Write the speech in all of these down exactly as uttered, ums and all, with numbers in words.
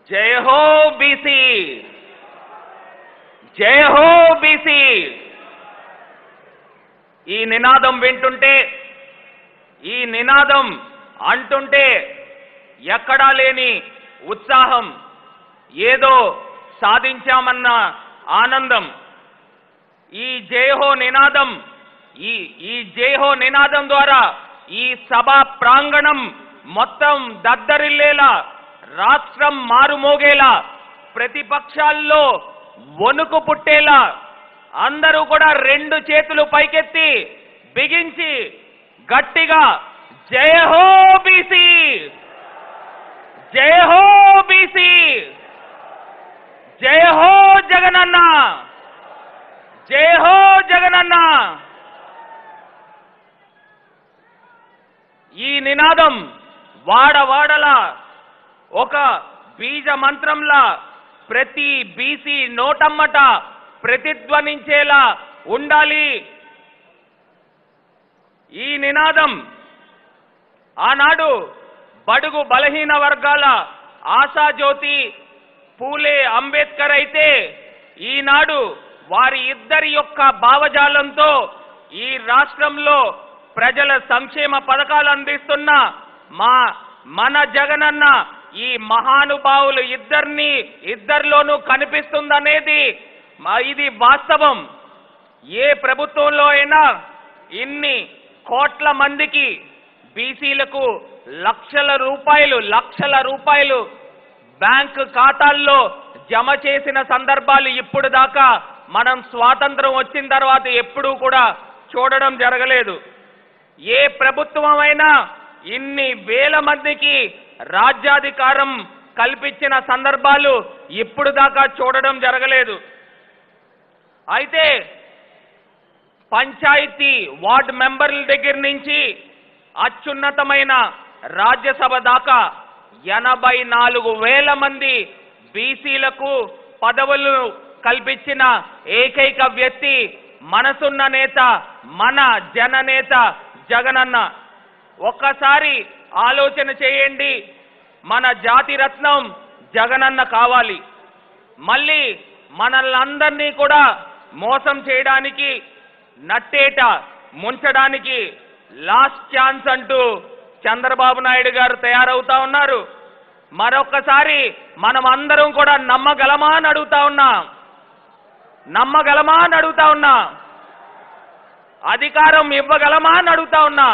జై హో బీసీ, జై హో బీసీ. ఈ నినాదం వింటుంటే, ఈ నినాదం అంటుంటే ఎక్కడా లేని ఉత్సాహం, ఏదో సాధించామన్న ఆనందం. ఈ జై హో నినాదం, ఈ ఈ జై హో నినాదం ద్వారా ఈ సభ ప్రాంగణం మొత్తం దద్దరిల్లేలా, రాష్ట్రం మారుమోగేలా, ప్రతిపక్షాల్లో వణుకు పుట్టేలా అందరూ కూడా రెండు చేతులు పైకెత్తి బిగించి గట్టిగా జై హో బీసీ, జై హో బీసీ, జై హో జగనన్న, జై హో జగనన్న. ఈ నినాదం వాడవాడలా ఒక బీజ మంత్రంలా ప్రతి బీసీ నోటమ్మట ప్రతిధ్వనించేలా ఉండాలి. ఈ నినాదం ఆనాడు బడుగు బలహీన వర్గాల ఆశాజ్యోతి పూలే అంబేద్కర్ అయితే, ఈనాడు వారి ఇద్దరి యొక్క భావజాలంతో ఈ రాష్ట్రంలో ప్రజల సంక్షేమ పథకాలు అందిస్తున్న మా మన జగనన్న ఈ మహానుభావులు ఇద్దరిని ఇద్దరిలోనూ కనిపిస్తుందనేది ఇది వాస్తవం. ఏ ప్రభుత్వంలో అయినా ఇన్ని కోట్ల మందికి బీసీలకు లక్షల రూపాయలు లక్షల రూపాయలు బ్యాంకు ఖాతాల్లో జమ చేసిన సందర్భాలు ఇప్పుడు దాకా మనం స్వాతంత్రం వచ్చిన తర్వాత ఎప్పుడూ కూడా చూడడం జరగలేదు. ఏ ప్రభుత్వం అయినా ఇన్ని వేల మందికి రాజ్యాధికారం కల్పించిన సందర్భాలు ఇప్పుడు దాకా చూడడం జరగలేదు. అయితే పంచాయతీ వార్డు మెంబర్ల దగ్గర నుంచి అత్యున్నతమైన రాజ్యసభ దాకా ఎనభై నాలుగు వేల మంది బీసీలకు పదవులు కల్పించిన ఏకైక వ్యక్తి మనసున్న నేత, మన జననేత జగనన్న. ఒక్కసారి ఆలోచన చేయండి, మన జాతి రత్నం జగనన్న కావాలి. మళ్ళీ మనల్ని కూడా మోసం చేయడానికి, నట్టేట ముంచడానికి లాస్ట్ ఛాన్స్ అంటూ చంద్రబాబు నాయుడు గారు తయారవుతా ఉన్నారు. మరొక్కసారి మనం అందరం కూడా నమ్మగలమా అని అడుగుతా ఉన్నా, నమ్మగలమా అని అడుగుతా ఉన్నా, అధికారం ఇవ్వగలమా అని అడుగుతా ఉన్నా.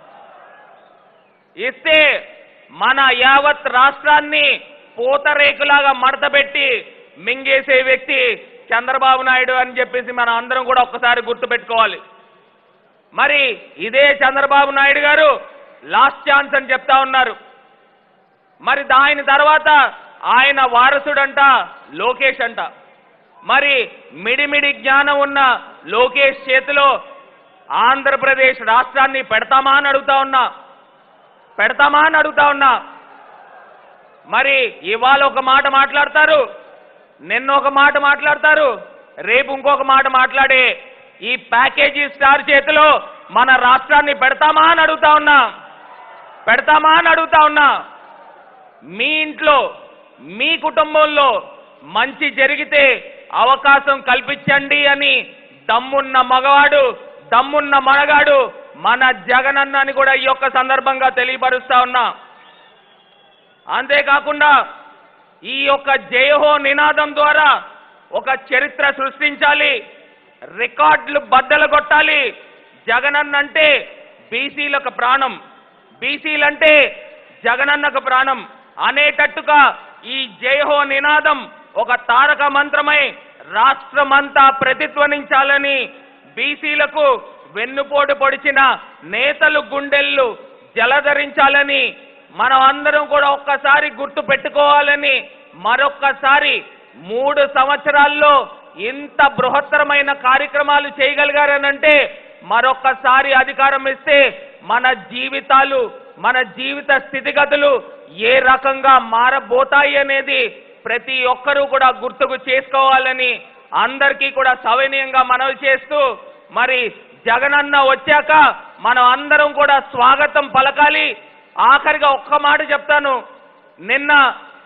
ఇస్తే మన యావత్ రాష్ట్రాన్ని పూతరేకులాగా మడతపెట్టి మింగేసే వ్యక్తి చంద్రబాబు నాయుడు అని చెప్పేసి మనం అందరం కూడా ఒక్కసారి గుర్తుపెట్టుకోవాలి. మరి ఇదే చంద్రబాబు నాయుడు గారు లాస్ట్ ఛాన్స్ అని చెప్తా ఉన్నారు. మరి దాని తర్వాత ఆయన వారసుడంట లోకేష్ అంట. మరి మిడిమిడి జ్ఞానం ఉన్న లోకేష్ చేతిలో ఆంధ్రప్రదేశ్ రాష్ట్రాన్ని పెడతామా అని అడుగుతా ఉన్నా, పెడతామా అని అడుగుతా ఉన్నా. మరి ఇవాళ ఒక మాట మాట్లాడతారు, నిన్న ఒక మాట మాట్లాడతారు, రేపు ఇంకొక మాట మాట్లాడే ఈ ప్యాకేజీ స్టార్ చేతిలో మన రాష్ట్రాన్ని పెడతామా అని అడుగుతా ఉన్నా, పెడతామా అని అడుగుతా ఉన్నా. మీ ఇంట్లో మీ కుటుంబంలో మంచి జరిగితే అవకాశం కల్పించండి అని దమ్మున్న మగవాడు, దమ్మున్న మనగాడు మన జగనన్న అని కూడా ఈ యొక్క సందర్భంగా తెలియపరుస్తా ఉన్నా. అంతేకాకుండా ఈ యొక్క జై హో నినాదం ద్వారా ఒక చరిత్ర సృష్టించాలి, రికార్డులు బద్దలు కొట్టాలి. జగనన్న అంటే బీసీలకు ప్రాణం, బీసీలంటే జగనన్నకు ప్రాణం అనేటట్టుగా ఈ జై హో నినాదం ఒక తారక మంత్రమై రాష్ట్రమంతా ప్రతిధ్వనించాలని, బీసీలకు వెన్నుపోటు పొడిచిన నేతలు గుండెళ్ళు జలధరించాలని మనం అందరం కూడా ఒక్కసారి గుర్తు పెట్టుకోవాలని, మరొక్కసారి మూడు సంవత్సరాల్లో ఇంత బృహత్తరమైన కార్యక్రమాలు చేయగలిగారనంటే మరొక్కసారి అధికారం ఇస్తే మన జీవితాలు, మన జీవిత స్థితిగతులు ఏ రకంగా మారబోతాయి అనేది ప్రతి ఒక్కరూ కూడా గుర్తుకు చేసుకోవాలని అందరికీ కూడా సవినయంగా మనవి చేస్తూ, మరి జగనన్న వచ్చాక మనం అందరం కూడా స్వాగతం పలకాలి. ఆఖరిగా ఒక్క మాట చెప్తాను, నిన్న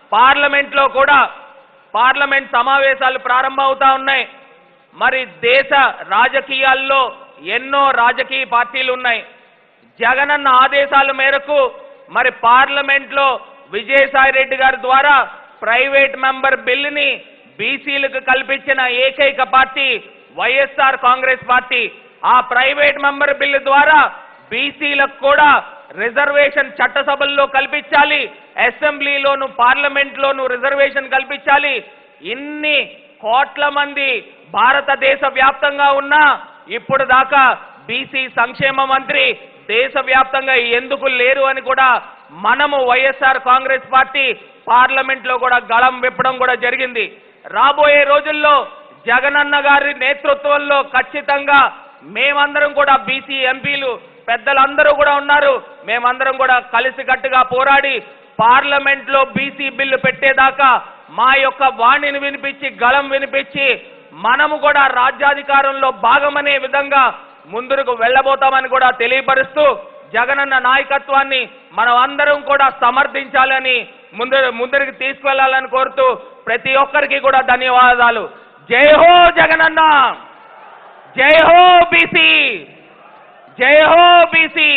పార్లమెంట్లో కూడా పార్లమెంట్ సమావేశాలు ప్రారంభమవుతా ఉన్నాయి. మరి దేశ రాజకీయాల్లో ఎన్నో రాజకీయ పార్టీలు ఉన్నాయి. జగనన్న ఆదేశాల మేరకు మరి పార్లమెంట్లో విజయసాయి రెడ్డి గారి ద్వారా ప్రైవేట్ మెంబర్ బిల్లుని బీసీలకు కల్పించిన ఏకైక పార్టీ వైఎస్ఆర్ కాంగ్రెస్ పార్టీ. ఆ ప్రైవేట్ మెంబర్ బిల్లు ద్వారా బీసీలకు కూడా రిజర్వేషన్ చట్టసభల్లో కల్పించాలి, అసెంబ్లీలోను పార్లమెంట్లోను రిజర్వేషన్ కల్పించాలి. ఇన్ని కోట్ల మంది భారతదేశ వ్యాప్తంగా ఉన్నా ఇప్పుడు దాకా బీసీ సంక్షేమ మంత్రి దేశవ్యాప్తంగా ఎందుకు లేరు అని కూడా మనము వైఎస్ఆర్ కాంగ్రెస్ పార్టీ పార్లమెంట్లో కూడా గళం విప్పడం కూడా జరిగింది. రాబోయే రోజుల్లో జగనన్న గారి నేతృత్వంలో ఖచ్చితంగా మేమందరం కూడా బీసీ ఎంపీలు పెద్దలందరూ కూడా ఉన్నారు, మేమందరం కూడా కలిసికట్టుగా పోరాడి పార్లమెంట్లో బీసీ బిల్లు పెట్టేదాకా మా యొక్క వాణిని వినిపించి గళం వినిపించి మనము కూడా రాజ్యాధికారంలో భాగమనే విధంగా ముందుకు వెళ్ళబోతామని కూడా తెలియపరుస్తూ జగనన్న నాయకత్వాన్ని మనం అందరం కూడా సమర్థించాలని ముందు ముందరికి తీసుకెళ్లాలని కోరుతూ ప్రతి ఒక్కరికి కూడా ధన్యవాదాలు. జై హో జగనన్న, జై హో బీసీ, జై హో బీసీ.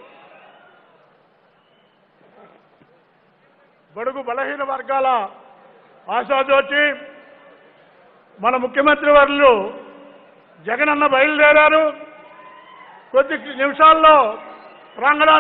బడుగు బలహీన వర్గాల ఆశాజ్యోతి మన ముఖ్యమంత్రి వర్యులు జగనన్న బయలుదేరారు. కొద్ది నిమిషాల్లో ప్రాంగణ